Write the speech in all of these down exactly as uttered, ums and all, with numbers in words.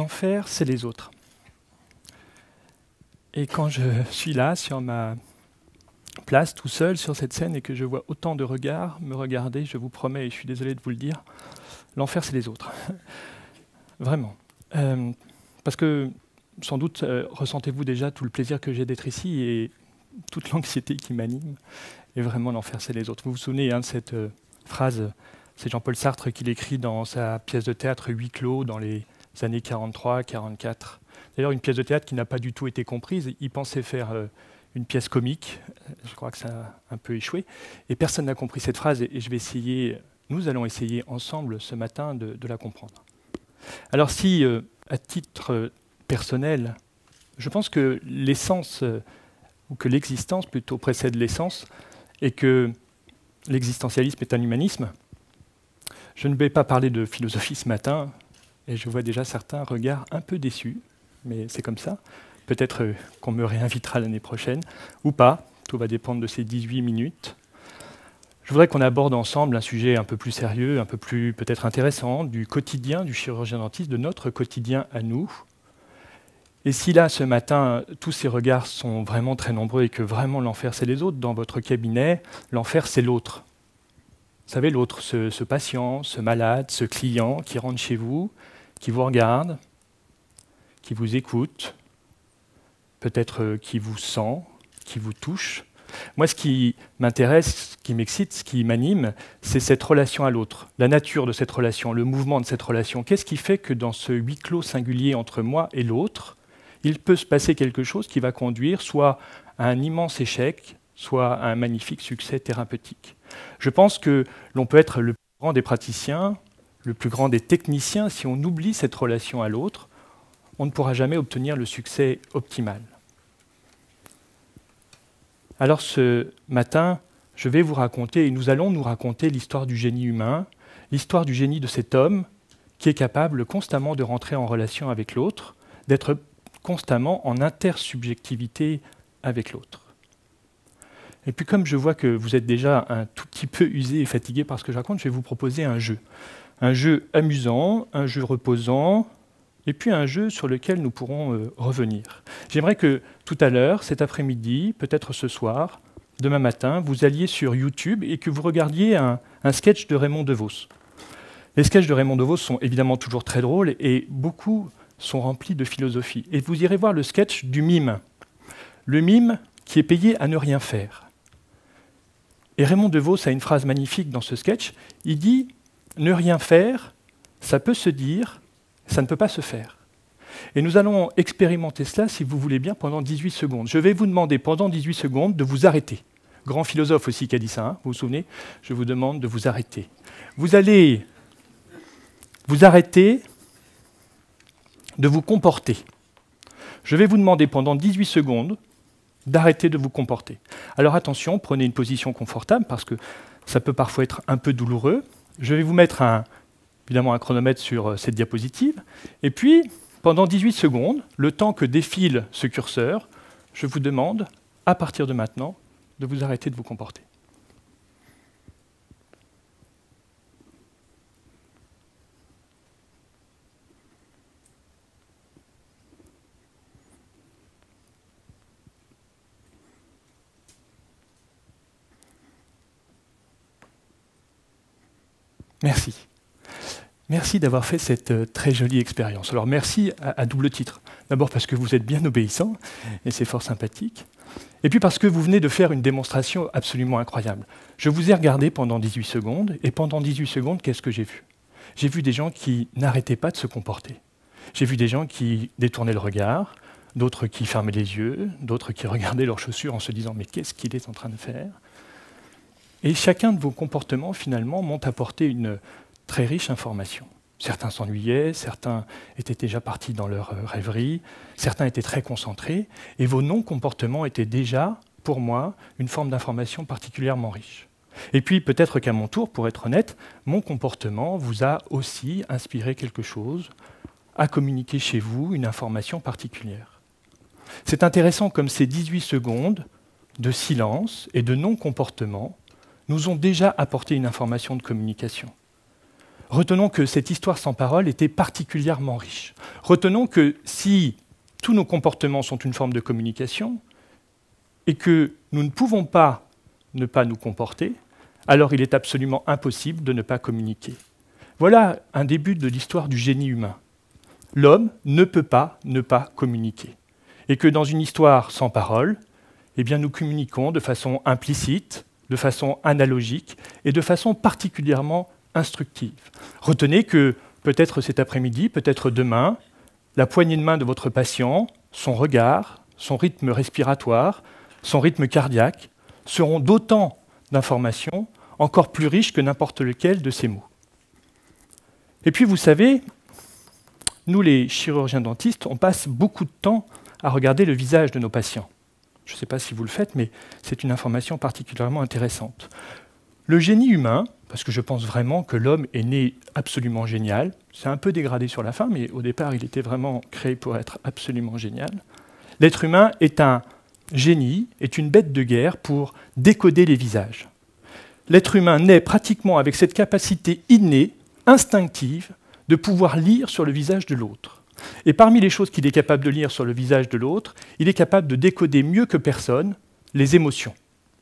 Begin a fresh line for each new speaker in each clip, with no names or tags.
L'enfer, c'est les autres. Et quand je suis là, sur ma place, tout seul, sur cette scène, et que je vois autant de regards me regarder, je vous promets, et je suis désolé de vous le dire, l'enfer, c'est les autres. Vraiment. Euh, parce que, sans doute, euh, ressentez-vous déjà tout le plaisir que j'ai d'être ici et toute l'anxiété qui m'anime. Et vraiment, l'enfer, c'est les autres. Vous vous souvenez hein, de cette euh, phrase, c'est Jean-Paul Sartre qui l'écrit dans sa pièce de théâtre Huis clos dans les années quarante-trois quarante-quatre. D'ailleurs, une pièce de théâtre qui n'a pas du tout été comprise. Il pensait faire euh, une pièce comique. Je crois que ça a un peu échoué. Et personne n'a compris cette phrase. Et, et je vais essayer, nous allons essayer ensemble ce matin de, de la comprendre. Alors si, euh, à titre euh, personnel, je pense que l'essence, euh, ou que l'existence plutôt précède l'essence, et que l'existentialisme est un humanisme, je ne vais pas parler de philosophie ce matin, et je vois déjà certains regards un peu déçus, mais c'est comme ça. Peut-être euh, qu'on me réinvitera l'année prochaine, ou pas, tout va dépendre de ces dix-huit minutes. Je voudrais qu'on aborde ensemble un sujet un peu plus sérieux, un peu plus peut-être intéressant, du quotidien du chirurgien-dentiste, de notre quotidien à nous. Et si là, ce matin, tous ces regards sont vraiment très nombreux et que vraiment l'enfer, c'est les autres, dans votre cabinet, l'enfer, c'est l'autre. Vous savez, l'autre, ce, ce patient, ce malade, ce client qui rentre chez vous, qui vous regarde, qui vous écoute, peut-être euh, qui vous sent, qui vous touche. Moi, ce qui m'intéresse, ce qui m'excite, ce qui m'anime, c'est cette relation à l'autre, la nature de cette relation, le mouvement de cette relation. Qu'est-ce qui fait que dans ce huis clos singulier entre moi et l'autre, il peut se passer quelque chose qui va conduire soit à un immense échec, soit à un magnifique succès thérapeutique. Je pense que l'on peut être le plus grand des praticiens, le plus grand des techniciens, si on oublie cette relation à l'autre, on ne pourra jamais obtenir le succès optimal. Alors ce matin, je vais vous raconter, et nous allons nous raconter l'histoire du génie humain, l'histoire du génie de cet homme qui est capable constamment de rentrer en relation avec l'autre, d'être constamment en intersubjectivité avec l'autre. Et puis comme je vois que vous êtes déjà un tout petit peu usé et fatigué par ce que je raconte, je vais vous proposer un jeu. Un jeu amusant, un jeu reposant, et puis un jeu sur lequel nous pourrons euh, revenir. J'aimerais que tout à l'heure, cet après-midi, peut-être ce soir, demain matin, vous alliez sur YouTube et que vous regardiez un, un sketch de Raymond DeVos. Les sketchs de Raymond DeVos sont évidemment toujours très drôles et beaucoup sont remplis de philosophie. Et vous irez voir le sketch du mime. Le mime qui est payé à ne rien faire. Et Raymond DeVos a une phrase magnifique dans ce sketch. Il dit « Ne rien faire, ça peut se dire, ça ne peut pas se faire ». Et nous allons expérimenter cela, si vous voulez bien, pendant dix-huit secondes. Je vais vous demander pendant dix-huit secondes de vous arrêter. Grand philosophe aussi qui a dit ça, hein, vous vous souvenez? Je vous demande de vous arrêter. Vous allez vous arrêter de vous comporter. Je vais vous demander pendant dix-huit secondes d'arrêter de vous comporter. Alors attention, prenez une position confortable parce que ça peut parfois être un peu douloureux. Je vais vous mettre un, évidemment un chronomètre sur cette diapositive. Et puis, pendant dix-huit secondes, le temps que défile ce curseur, je vous demande, à partir de maintenant, de vous arrêter de vous comporter. Merci. Merci d'avoir fait cette euh, très jolie expérience. Alors merci à, à double titre. D'abord parce que vous êtes bien obéissant, et c'est fort sympathique. Et puis parce que vous venez de faire une démonstration absolument incroyable. Je vous ai regardé pendant dix-huit secondes, et pendant dix-huit secondes, qu'est-ce que j'ai vu? J'ai vu des gens qui n'arrêtaient pas de se comporter. J'ai vu des gens qui détournaient le regard, d'autres qui fermaient les yeux, d'autres qui regardaient leurs chaussures en se disant « mais qu'est-ce qu'il est en train de faire ?» Et chacun de vos comportements, finalement, m'ont apporté une très riche information. Certains s'ennuyaient, certains étaient déjà partis dans leur rêverie, certains étaient très concentrés, et vos non-comportements étaient déjà, pour moi, une forme d'information particulièrement riche. Et puis, peut-être qu'à mon tour, pour être honnête, mon comportement vous a aussi inspiré quelque chose, a communiqué chez vous une information particulière. C'est intéressant comme ces dix-huit secondes de silence et de non-comportement nous ont déjà apporté une information de communication. Retenons que cette histoire sans parole était particulièrement riche. Retenons que si tous nos comportements sont une forme de communication et que nous ne pouvons pas ne pas nous comporter, alors il est absolument impossible de ne pas communiquer. Voilà un début de l'histoire du génie humain. L'homme ne peut pas ne pas communiquer. Et que dans une histoire sans parole, eh bien nous communiquons de façon implicite, de façon analogique et de façon particulièrement instructive. Retenez que peut-être cet après-midi, peut-être demain, la poignée de main de votre patient, son regard, son rythme respiratoire, son rythme cardiaque seront d'autant d'informations encore plus riches que n'importe lequel de ces mots. Et puis vous savez, nous les chirurgiens dentistes, on passe beaucoup de temps à regarder le visage de nos patients. Je ne sais pas si vous le faites, mais c'est une information particulièrement intéressante. Le génie humain, parce que je pense vraiment que l'homme est né absolument génial, c'est un peu dégradé sur la fin, mais au départ il était vraiment créé pour être absolument génial. L'être humain est un génie, est une bête de guerre pour décoder les visages. L'être humain naît pratiquement avec cette capacité innée, instinctive, de pouvoir lire sur le visage de l'autre. Et parmi les choses qu'il est capable de lire sur le visage de l'autre, il est capable de décoder mieux que personne les émotions.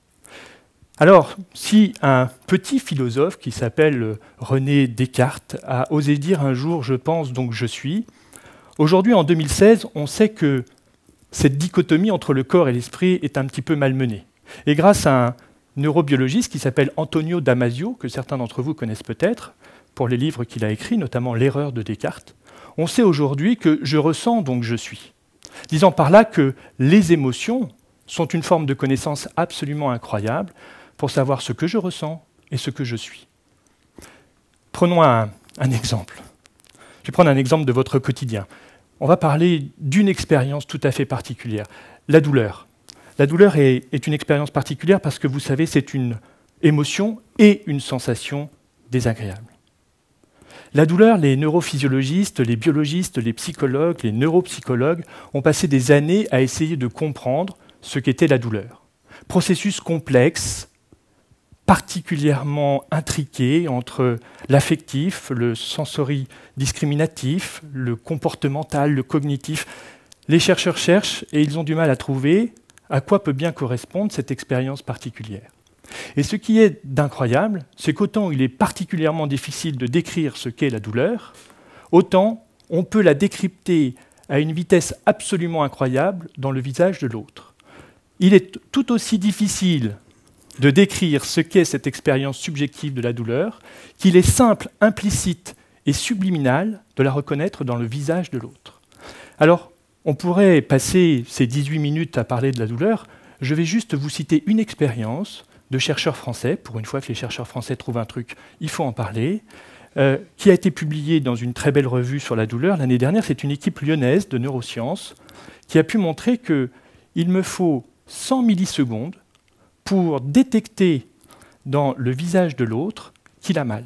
Alors, si un petit philosophe qui s'appelle René Descartes a osé dire un jour « je pense donc je suis », aujourd'hui, en deux mille seize, on sait que cette dichotomie entre le corps et l'esprit est un petit peu malmenée. Et grâce à un neurobiologiste qui s'appelle Antonio Damasio, que certains d'entre vous connaissent peut-être, pour les livres qu'il a écrits, notamment L'erreur de Descartes, on sait aujourd'hui que je ressens donc je suis. Disant par là que les émotions sont une forme de connaissance absolument incroyable pour savoir ce que je ressens et ce que je suis. Prenons un, un exemple. Je vais prendre un exemple de votre quotidien. On va parler d'une expérience tout à fait particulière, la douleur. La douleur est, est une expérience particulière parce que vous savez, c'est une émotion et une sensation désagréable. La douleur, les neurophysiologistes, les biologistes, les psychologues, les neuropsychologues ont passé des années à essayer de comprendre ce qu'était la douleur. Processus complexe, particulièrement intriqué entre l'affectif, le sensori-discriminatif, le comportemental, le cognitif. Les chercheurs cherchent et ils ont du mal à trouver à quoi peut bien correspondre cette expérience particulière. Et ce qui est d'incroyable, c'est qu'autant il est particulièrement difficile de décrire ce qu'est la douleur, autant on peut la décrypter à une vitesse absolument incroyable dans le visage de l'autre. Il est tout aussi difficile de décrire ce qu'est cette expérience subjective de la douleur, qu'il est simple, implicite et subliminal de la reconnaître dans le visage de l'autre. Alors, on pourrait passer ces dix-huit minutes à parler de la douleur. Je vais juste vous citer une expérience de chercheurs français, pour une fois que les chercheurs français trouvent un truc, il faut en parler, euh, qui a été publiée dans une très belle revue sur la douleur l'année dernière. C'est une équipe lyonnaise de neurosciences qui a pu montrer qu'il me faut cent millisecondes pour détecter dans le visage de l'autre qu'il a mal.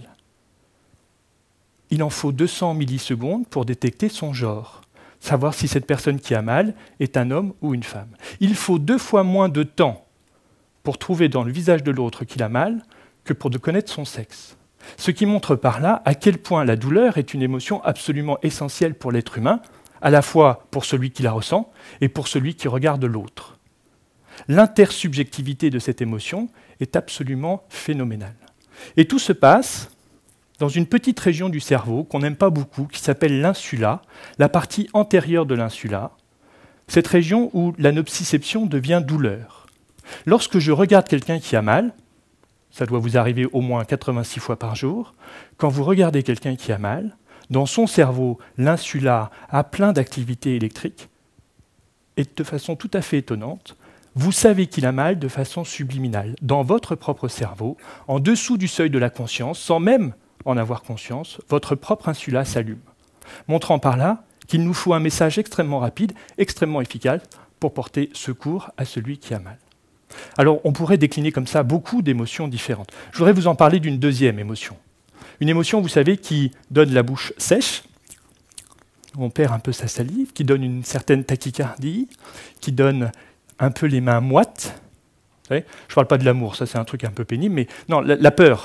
Il en faut deux cents millisecondes pour détecter son genre, savoir si cette personne qui a mal est un homme ou une femme. Il faut deux fois moins de temps pour trouver dans le visage de l'autre qu'il a mal que pour de connaître son sexe. Ce qui montre par là à quel point la douleur est une émotion absolument essentielle pour l'être humain, à la fois pour celui qui la ressent et pour celui qui regarde l'autre. L'intersubjectivité de cette émotion est absolument phénoménale. Et tout se passe dans une petite région du cerveau qu'on n'aime pas beaucoup, qui s'appelle l'insula, la partie antérieure de l'insula, cette région où la nociception devient douleur. Lorsque je regarde quelqu'un qui a mal, ça doit vous arriver au moins quatre-vingt-six fois par jour, quand vous regardez quelqu'un qui a mal, dans son cerveau, l'insula a plein d'activités électriques, et de façon tout à fait étonnante, vous savez qu'il a mal de façon subliminale, dans votre propre cerveau, en dessous du seuil de la conscience, sans même en avoir conscience, votre propre insula s'allume, montrant par là qu'il nous faut un message extrêmement rapide, extrêmement efficace, pour porter secours à celui qui a mal. Alors, on pourrait décliner comme ça beaucoup d'émotions différentes. Je voudrais vous en parler d'une deuxième émotion. Une émotion, vous savez, qui donne la bouche sèche, on perd un peu sa salive, qui donne une certaine tachycardie, qui donne un peu les mains moites. Vous savez, je ne parle pas de l'amour, ça c'est un truc un peu pénible, mais non, la, la peur.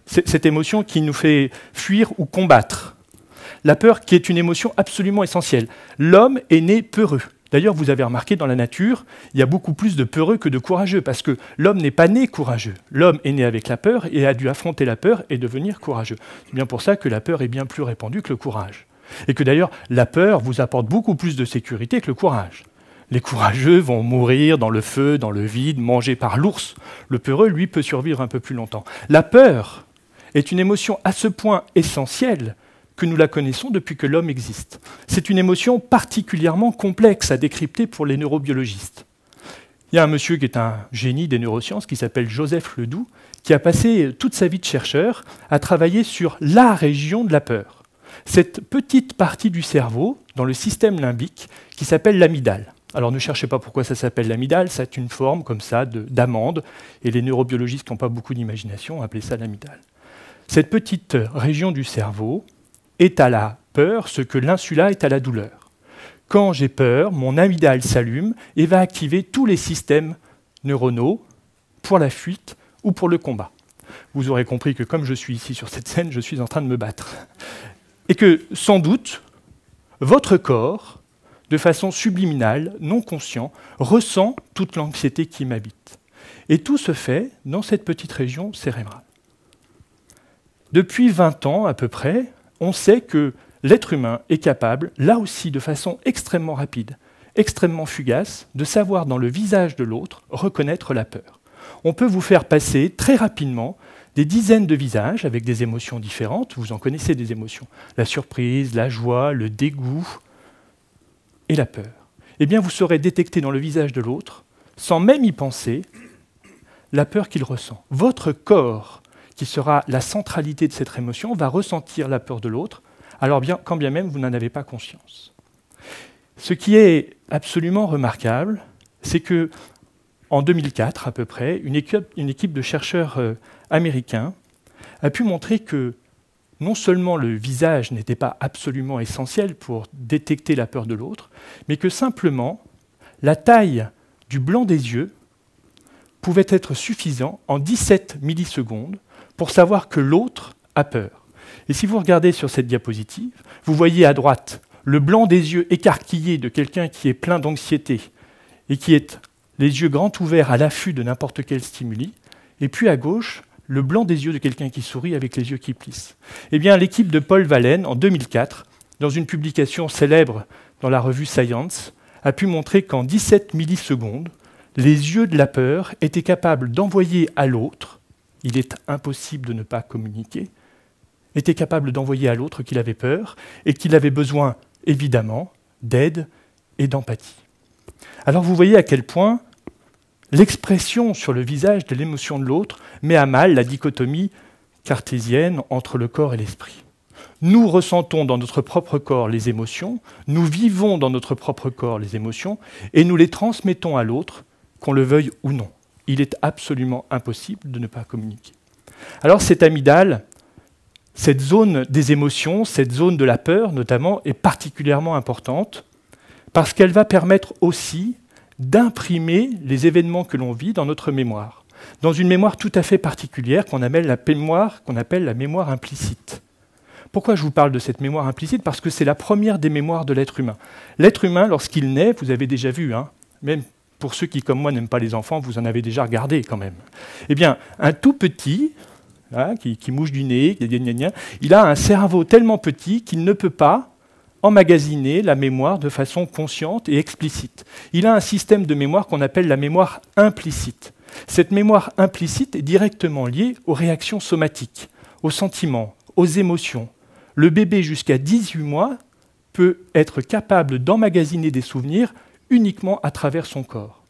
C'est cette émotion qui nous fait fuir ou combattre. La peur qui est une émotion absolument essentielle. L'homme est né peureux. D'ailleurs, vous avez remarqué dans la nature, il y a beaucoup plus de peureux que de courageux, parce que l'homme n'est pas né courageux. L'homme est né avec la peur et a dû affronter la peur et devenir courageux. C'est bien pour ça que la peur est bien plus répandue que le courage. Et que d'ailleurs, la peur vous apporte beaucoup plus de sécurité que le courage. Les courageux vont mourir dans le feu, dans le vide, mangés par l'ours. Le peureux, lui, peut survivre un peu plus longtemps. La peur est une émotion à ce point essentielle que nous la connaissons depuis que l'homme existe. C'est une émotion particulièrement complexe à décrypter pour les neurobiologistes. Il y a un monsieur qui est un génie des neurosciences, qui s'appelle Joseph Ledoux, qui a passé toute sa vie de chercheur à travailler sur la région de la peur. Cette petite partie du cerveau, dans le système limbique, qui s'appelle l'amygdale. Alors ne cherchez pas pourquoi ça s'appelle l'amygdale, c'est une forme comme ça d'amande, et les neurobiologistes qui n'ont pas beaucoup d'imagination ont appelé ça l'amygdale. Cette petite région du cerveau est à la peur ce que l'insula est à la douleur. Quand j'ai peur, mon amygdale s'allume et va activer tous les systèmes neuronaux pour la fuite ou pour le combat. Vous aurez compris que comme je suis ici sur cette scène, je suis en train de me battre. Et que, sans doute, votre corps, de façon subliminale, non conscient, ressent toute l'anxiété qui m'habite. Et tout se fait dans cette petite région cérébrale. Depuis vingt ans à peu près, on sait que l'être humain est capable, là aussi de façon extrêmement rapide, extrêmement fugace, de savoir dans le visage de l'autre reconnaître la peur. On peut vous faire passer très rapidement des dizaines de visages avec des émotions différentes, vous en connaissez des émotions, la surprise, la joie, le dégoût et la peur. Eh bien, vous saurez détecter dans le visage de l'autre, sans même y penser, la peur qu'il ressent. Votre corps, qui sera la centralité de cette émotion, va ressentir la peur de l'autre, alors bien, quand bien même vous n'en avez pas conscience. Ce qui est absolument remarquable, c'est que en deux mille quatre à peu près, une équipe, une équipe de chercheurs euh, américains a pu montrer que non seulement le visage n'était pas absolument essentiel pour détecter la peur de l'autre, mais que simplement la taille du blanc des yeux pouvait être suffisant en dix-sept millisecondes pour savoir que l'autre a peur. Et si vous regardez sur cette diapositive, vous voyez à droite le blanc des yeux écarquillés de quelqu'un qui est plein d'anxiété et qui est les yeux grands ouverts à l'affût de n'importe quel stimuli, et puis à gauche, le blanc des yeux de quelqu'un qui sourit avec les yeux qui plissent. Eh bien, l'équipe de Paul Wallen, en deux mille quatre, dans une publication célèbre dans la revue Science, a pu montrer qu'en dix-sept millisecondes, les yeux de la peur étaient capables d'envoyer à l'autre, il est impossible de ne pas communiquer, était capable d'envoyer à l'autre qu'il avait peur et qu'il avait besoin, évidemment, d'aide et d'empathie. Alors vous voyez à quel point l'expression sur le visage de l'émotion de l'autre met à mal la dichotomie cartésienne entre le corps et l'esprit. Nous ressentons dans notre propre corps les émotions, nous vivons dans notre propre corps les émotions, et nous les transmettons à l'autre, qu'on le veuille ou non. Il est absolument impossible de ne pas communiquer. Alors cette amygdale, cette zone des émotions, cette zone de la peur notamment, est particulièrement importante parce qu'elle va permettre aussi d'imprimer les événements que l'on vit dans notre mémoire, dans une mémoire tout à fait particulière qu'on appelle la mémoire, qu'on appelle la mémoire implicite. Pourquoi je vous parle de cette mémoire implicite? Parce que c'est la première des mémoires de l'être humain. L'être humain, lorsqu'il naît, vous avez déjà vu, hein, même pour ceux qui, comme moi, n'aiment pas les enfants, vous en avez déjà regardé quand même. Eh bien, un tout petit, hein, qui, qui mouche du nez, qui, gna, gna, gna, il a un cerveau tellement petit qu'il ne peut pas emmagasiner la mémoire de façon consciente et explicite. Il a un système de mémoire qu'on appelle la mémoire implicite. Cette mémoire implicite est directement liée aux réactions somatiques, aux sentiments, aux émotions. Le bébé jusqu'à dix-huit mois peut être capable d'emmagasiner des souvenirs uniquement à travers son corps.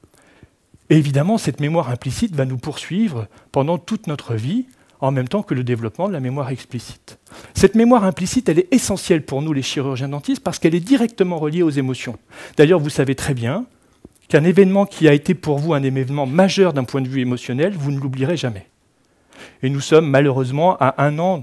Et évidemment, cette mémoire implicite va nous poursuivre pendant toute notre vie, en même temps que le développement de la mémoire explicite. Cette mémoire implicite, elle est essentielle pour nous, les chirurgiens dentistes, parce qu'elle est directement reliée aux émotions. D'ailleurs, vous savez très bien qu'un événement qui a été pour vous un événement majeur d'un point de vue émotionnel, vous ne l'oublierez jamais. Et nous sommes malheureusement à un an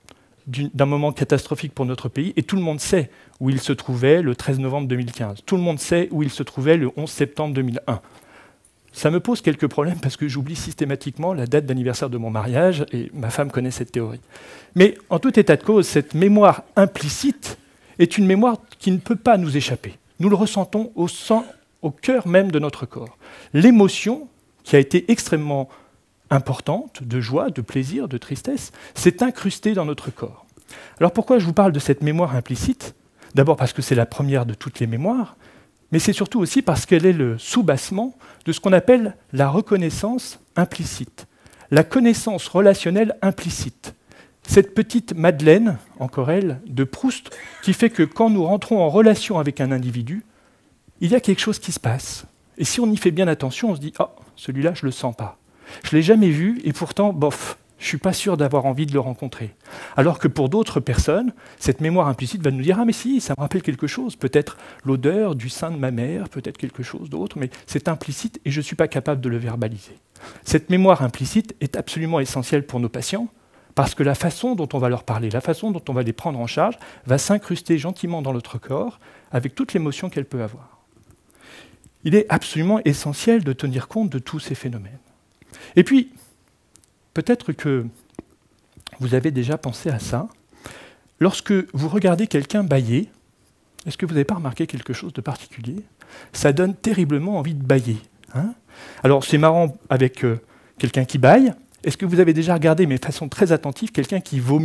d'un moment catastrophique pour notre pays, et tout le monde sait où il se trouvait le treize novembre deux mille quinze. Tout le monde sait où il se trouvait le onze septembre deux mille un. ça me pose quelques problèmes parce que j'oublie systématiquement la date d'anniversaire de mon mariage et ma femme connaît cette théorie. Mais en tout état de cause, cette mémoire implicite est une mémoire qui ne peut pas nous échapper. Nous le ressentons au, sang, au cœur même de notre corps. L'émotion, qui a été extrêmement importante, de joie, de plaisir, de tristesse, s'est incrustée dans notre corps. Alors pourquoi je vous parle de cette mémoire implicite ? D'abord parce que c'est la première de toutes les mémoires, mais c'est surtout aussi parce qu'elle est le soubassement de ce qu'on appelle la reconnaissance implicite, la connaissance relationnelle implicite. Cette petite Madeleine, encore elle, de Proust, qui fait que quand nous rentrons en relation avec un individu, il y a quelque chose qui se passe. Et si on y fait bien attention, on se dit « Ah, oh, celui-là, je ne le sens pas. Je ne l'ai jamais vu et pourtant, bof, je ne suis pas sûr d'avoir envie de le rencontrer. » Alors que pour d'autres personnes, cette mémoire implicite va nous dire « Ah mais si, ça me rappelle quelque chose, peut-être l'odeur du sein de ma mère, peut-être quelque chose d'autre, mais c'est implicite et je ne suis pas capable de le verbaliser. » Cette mémoire implicite est absolument essentielle pour nos patients parce que la façon dont on va leur parler, la façon dont on va les prendre en charge, va s'incruster gentiment dans notre corps avec toute l'émotion qu'elle peut avoir. Il est absolument essentiel de tenir compte de tous ces phénomènes. Et puis, peut-être que vous avez déjà pensé à ça. Lorsque vous regardez quelqu'un bâiller, est-ce que vous n'avez pas remarqué quelque chose de particulier ? Ça donne terriblement envie de bâiller. Hein ? Alors, c'est marrant avec euh, quelqu'un qui bâille. Est-ce que vous avez déjà regardé, mais de façon très attentive, quelqu'un qui vomit ?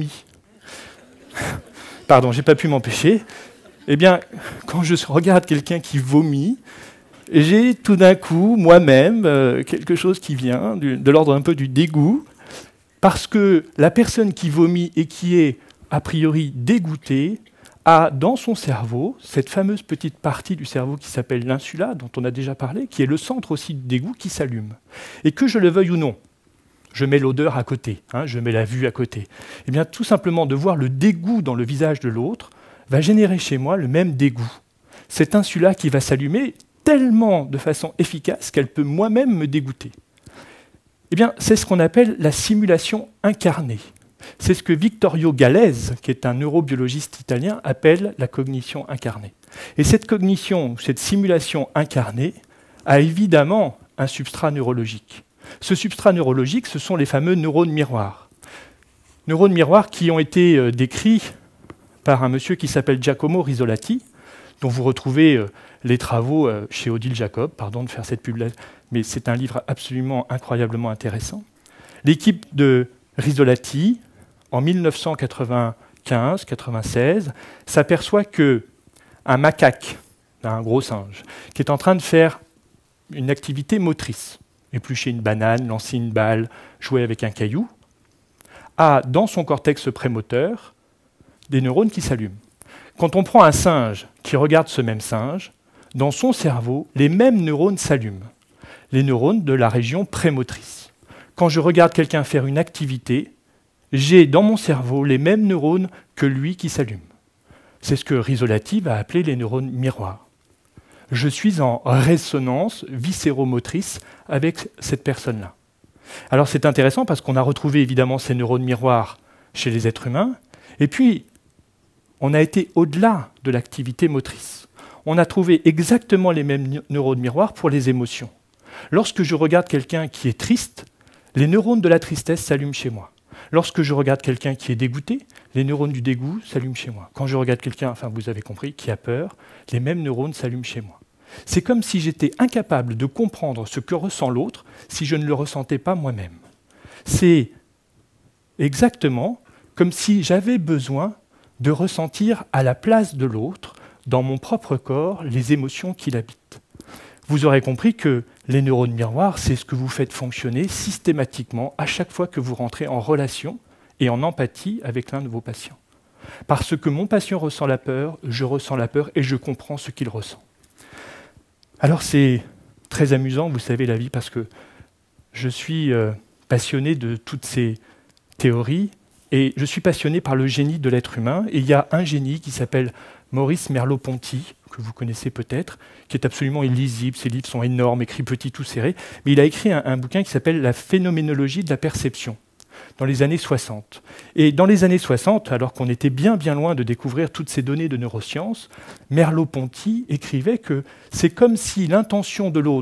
Pardon, j'ai pas pu m'empêcher. Eh bien, quand je regarde quelqu'un qui vomit, j'ai tout d'un coup, moi-même, euh, quelque chose qui vient, du, de l'ordre un peu du dégoût, parce que la personne qui vomit et qui est a priori dégoûtée a dans son cerveau cette fameuse petite partie du cerveau qui s'appelle l'insula, dont on a déjà parlé, qui est le centre aussi du dégoût qui s'allume. Et que je le veuille ou non, je mets l'odeur à côté, hein, je mets la vue à côté. Eh bien, tout simplement de voir le dégoût dans le visage de l'autre va générer chez moi le même dégoût. Cette insula qui va s'allumer tellement de façon efficace qu'elle peut moi-même me dégoûter. Eh bien, c'est ce qu'on appelle la simulation incarnée. C'est ce que Vittorio Gallese, qui est un neurobiologiste italien, appelle la cognition incarnée. Et cette cognition, cette simulation incarnée, a évidemment un substrat neurologique. Ce substrat neurologique, ce sont les fameux neurones miroirs. Neurones miroirs qui ont été euh, décrits par un monsieur qui s'appelle Giacomo Risolati, dont vous retrouvez euh, les travaux euh, chez Odile Jacob, pardon de faire cette pub, mais c'est un livre absolument incroyablement intéressant. L'équipe de Risolati, en mille neuf cent quatre-vingt-quinze quatre-vingt-seize, s'aperçoit qu'un macaque, un gros singe, qui est en train de faire une activité motrice, éplucher une banane, lancer une balle, jouer avec un caillou, a dans son cortex prémoteur des neurones qui s'allument. Quand on prend un singe qui regarde ce même singe, dans son cerveau, les mêmes neurones s'allument, les neurones de la région prémotrice. Quand je regarde quelqu'un faire une activité, j'ai dans mon cerveau les mêmes neurones que lui qui s'allument. C'est ce que Risolati va appeler les neurones miroirs. Je suis en résonance viscéromotrice avec cette personne-là. Alors c'est intéressant parce qu'on a retrouvé évidemment ces neurones miroirs chez les êtres humains, et puis on a été au-delà de l'activité motrice. On a trouvé exactement les mêmes neurones miroirs pour les émotions. Lorsque je regarde quelqu'un qui est triste, les neurones de la tristesse s'allument chez moi. Lorsque je regarde quelqu'un qui est dégoûté, les neurones du dégoût s'allument chez moi. Quand je regarde quelqu'un, enfin vous avez compris, qui a peur, les mêmes neurones s'allument chez moi. C'est comme si j'étais incapable de comprendre ce que ressent l'autre si je ne le ressentais pas moi-même. C'est exactement comme si j'avais besoin de ressentir à la place de l'autre, dans mon propre corps, les émotions qui l'habitent. Vous aurez compris que les neurones miroirs, c'est ce que vous faites fonctionner systématiquement à chaque fois que vous rentrez en relation et en empathie avec l'un de vos patients. Parce que mon patient ressent la peur, je ressens la peur et je comprends ce qu'il ressent. Alors c'est très amusant, vous savez, la vie, parce que je suis euh, passionné de toutes ces théories et je suis passionné par le génie de l'être humain. Et il y a un génie qui s'appelle Maurice Merleau-Ponty, que vous connaissez peut-être, qui est absolument illisible. Ses livres sont énormes, écrits petits, tout serrés. Mais il a écrit un, un bouquin qui s'appelle « La phénoménologie de la perception » dans les années soixante. Et dans les années soixante, alors qu'on était bien bien loin de découvrir toutes ces données de neurosciences, Merleau-Ponty écrivait que c'est comme si l'intention de l'autre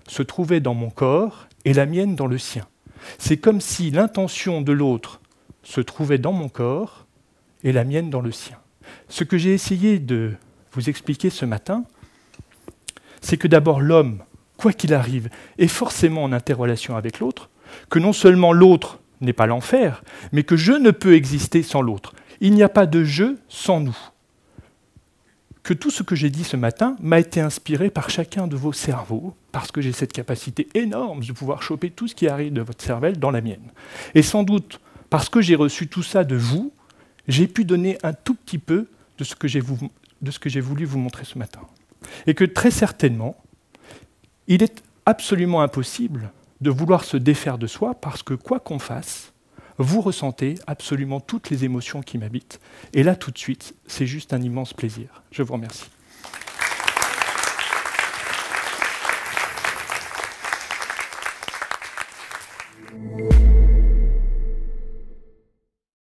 se trouvait dans mon corps et la mienne dans le sien. C'est comme si l'intention de l'autre se trouvait dans mon corps et la mienne dans le sien. Ce que j'ai essayé de vous expliquer ce matin, c'est que d'abord l'homme, quoi qu'il arrive, est forcément en interrelation avec l'autre, que non seulement l'autre n'est pas l'enfer, mais que je ne peux exister sans l'autre. Il n'y a pas de je sans nous. Que tout ce que j'ai dit ce matin m'a été inspiré par chacun de vos cerveaux, parce que j'ai cette capacité énorme de pouvoir choper tout ce qui arrive de votre cervelle dans la mienne. Et sans doute, parce que j'ai reçu tout ça de vous, j'ai pu donner un tout petit peu de ce que j'ai vou- de ce que j'ai voulu vous montrer ce matin. Et que très certainement, il est absolument impossible de vouloir se défaire de soi, parce que quoi qu'on fasse, vous ressentez absolument toutes les émotions qui m'habitent. Et là, tout de suite, c'est juste un immense plaisir. Je vous remercie.